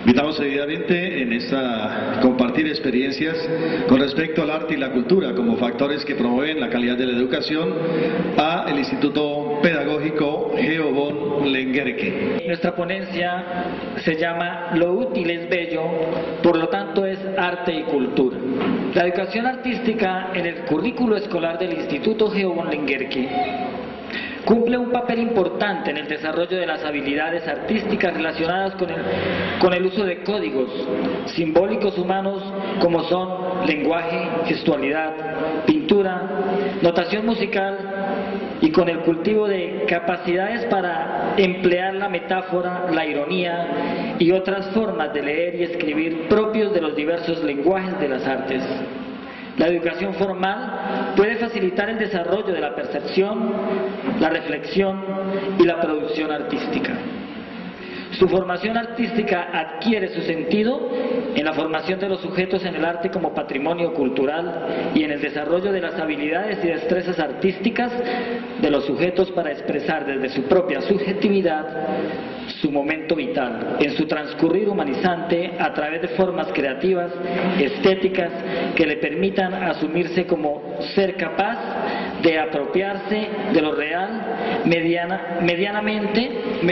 Invitamos seguidamente en esta compartir experiencias con respecto al arte y la cultura como factores que promueven la calidad de la educación a el Instituto Pedagógico Geo von Lengerke. Nuestra ponencia se llama Lo útil es bello, por lo tanto es arte y cultura. La educación artística en el currículo escolar del Instituto Geo von Lengerke cumple un papel importante en el desarrollo de las habilidades artísticas relacionadas con el uso de códigos simbólicos humanos como son lenguaje, gestualidad, pintura, notación musical y con el cultivo de capacidades para emplear la metáfora, la ironía y otras formas de leer y escribir propios de los diversos lenguajes de las artes. La educación formal puede facilitar el desarrollo de la percepción, la reflexión y la producción artística. Su formación artística adquiere su sentido en la formación de los sujetos en el arte como patrimonio cultural y en el desarrollo de las habilidades y destrezas artísticas de los sujetos para expresar desde su propia subjetividad su momento vital, en su transcurrir humanizante a través de formas creativas, estéticas, que le permitan asumirse como ser capaz de apropiarse de lo real mediante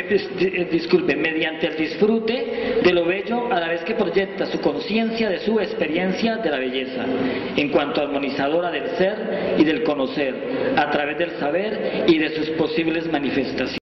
el disfrute de lo bello a la vez que proyecta su conciencia de su experiencia de la belleza, en cuanto armonizadora del ser y del conocer, a través del saber y de sus posibles manifestaciones.